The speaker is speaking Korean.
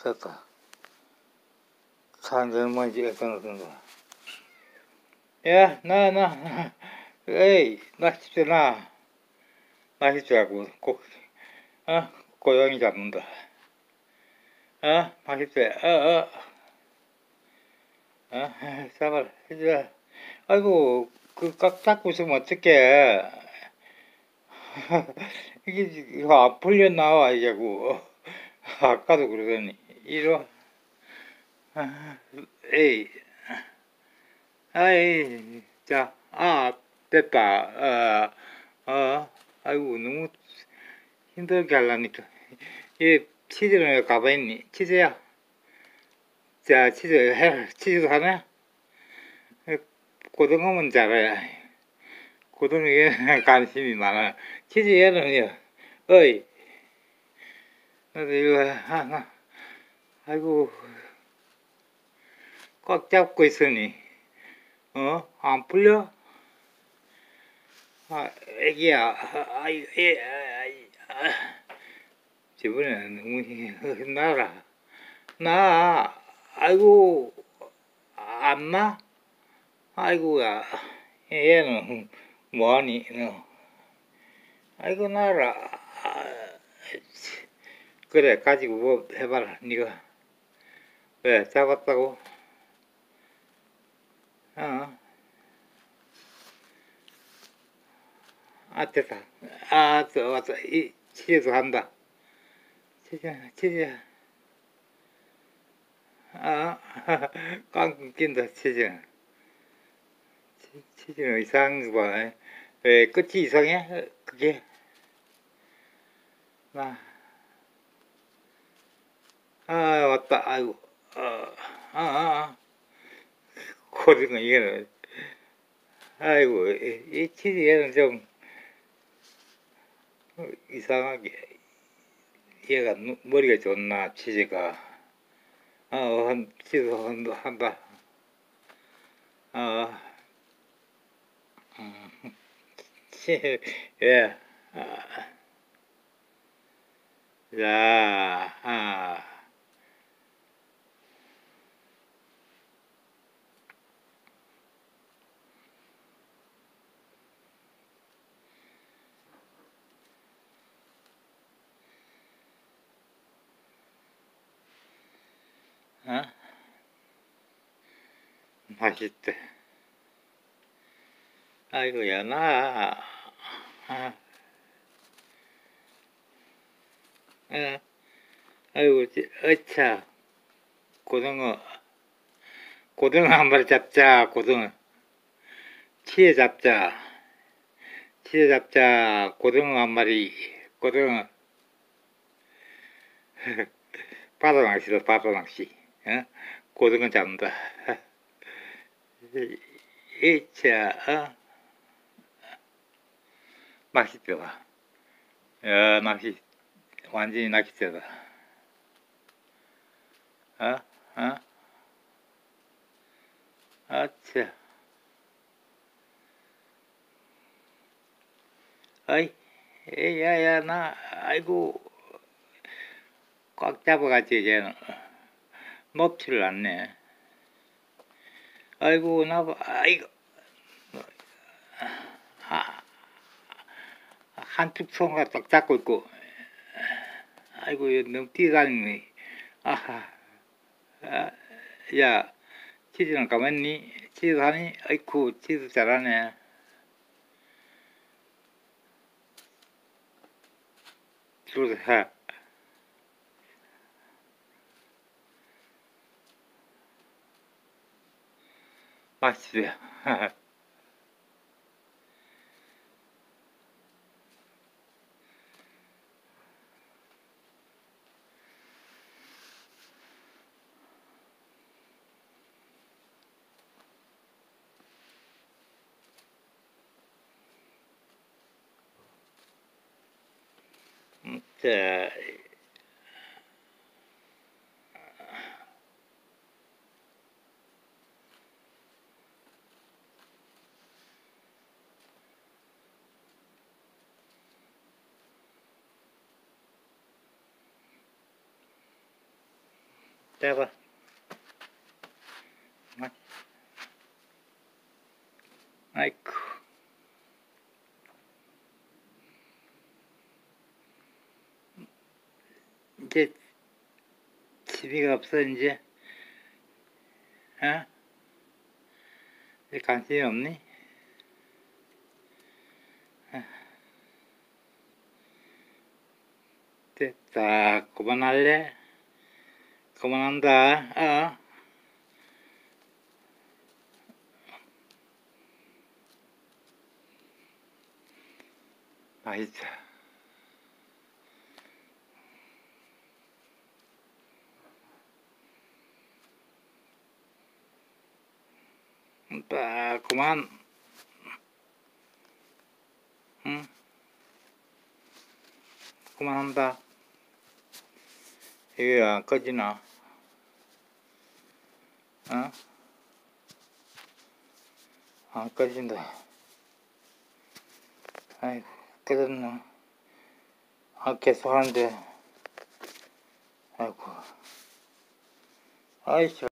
됐다. 산전만 지었던 건가. 야, 에이, 나 집에 나 집에라고 꼭, 고양이 잡는다. 나 집에, 잡아라, 해줘. 아이고, 꽉 잡고 있으면 어떡해. 이거 안 풀려 나와, 이제고. 아까도 그러더니, 이리 와. 에이, 아이, 자, 됐다. 아이고, 너무 힘들게 하려니까. 이 치즈는 왜 가만히 있니? 치즈야. 자, 치즈도 하나? 고등어면 잘해. 고등어에 관심이 많아. 치즈 얘는요, 어이, 나도 이거 하나, 아이고, 꽉 잡고 있으니, 안 풀려? 애기야, 저번에 너무 아이고, 안 나? 아이고야, 얘는 뭐하니, 너? 아이고, 그래, 가지고 뭐 해봐라, 니가. 왜, 잡았다고? 됐다. 왔어. 치즈도 한다. 치즈. 꽝 낀다, 치즈. 치즈는 이상한 거 봐. 왜, 끝이 이상해? 그게? 왔다. 아이고. 고등어, 이거는. 아이고, 이 치즈 얘는 좀, 이상하게. 얘가 머리가 좋나, 치즈가. 치즈 한다. 예. 자, 맛있대. 아이고야, 아이고, 어차, 고등어 한 마리 잡자, 고등어. 치에 잡자, 고등어 한 마리, 고등어. 바다낚시다, 바다낚시. 고등어 잡는다. 이차, 낚싯대다. 낚시, 완전히 낚싯대다. 아차. 아이고, 꽉 잡아가지고, 이제는. 높지를 않네. 아이고, 아이고. 한쪽 손가 딱 잡고 있고. 아이고, 너무 뛰어다니네. 야, 치즈는 가만히, 치즈 하니? 아이쿠, 치즈 잘하네. 줄서 해. 맛있어요. 자, 떼봐. 아이쿠. 이제 집이가 없어 이제. 어? 이제 관심이 없니? 됐다. 그만할래? 그만한다. 어? 맛있어. 그만. 응? 그만한다. 이게 안 꺼지나? 어? 안 꺼진다. 아이고, 꺼졌나? 아, 계속 하는데. 아이고. 아이씨.